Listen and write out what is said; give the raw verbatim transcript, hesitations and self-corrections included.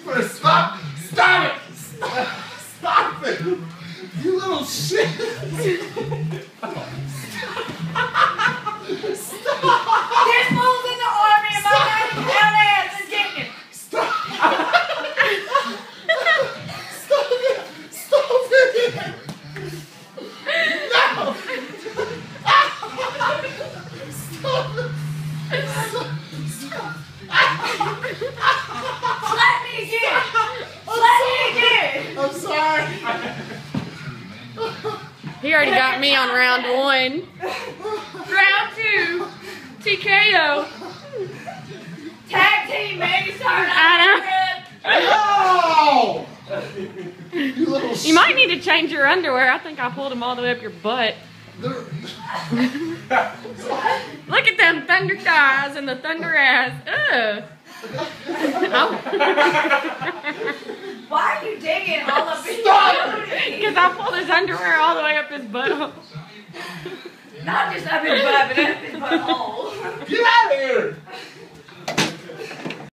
You better stop. Stop it. Stop, stop it. You little shit. Stop. This fool's in the army and my baby down ass is getting him. Stop. Stop it. Stop it. No. Stop it. Slap me again. Slap me again. I'm sorry. He already got me on round one. Round two, T K O. Tag team, baby. Sorry. I No. You little know. shit. You might need to change your underwear. I think I pulled them all the way up your butt. Look at them thunder thighs and the thunder ass. Ugh. Oh. Why are you digging all up in Stop! your booty? Because I pulled his underwear all the way up his butthole. Not just up his butt, but up his butthole.